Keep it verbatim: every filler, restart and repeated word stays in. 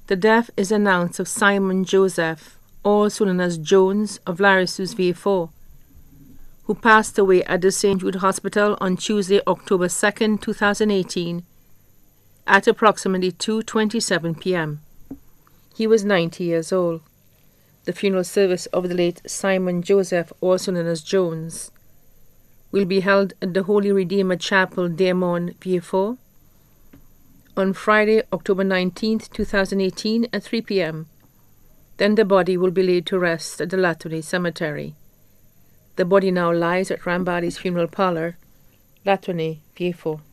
The death is announced of Simon Joseph, also known as Jones, of Larissus, Vieux-Fort, who passed away at the Saint Jude Hospital on Tuesday, October second, two thousand eighteen, at approximately two twenty-seven p m He was ninety years old. The funeral service of the late Simon Joseph, also known as Jones, will be held at the Holy Redeemer Chapel, Dairmont, Vieux-Fort, on Friday, October nineteenth, two thousand eighteen, at three p m Then the body will be laid to rest at the Latone Cemetery. The body now lies at Rambadi's funeral parlor, Latone, Vieux-Fort.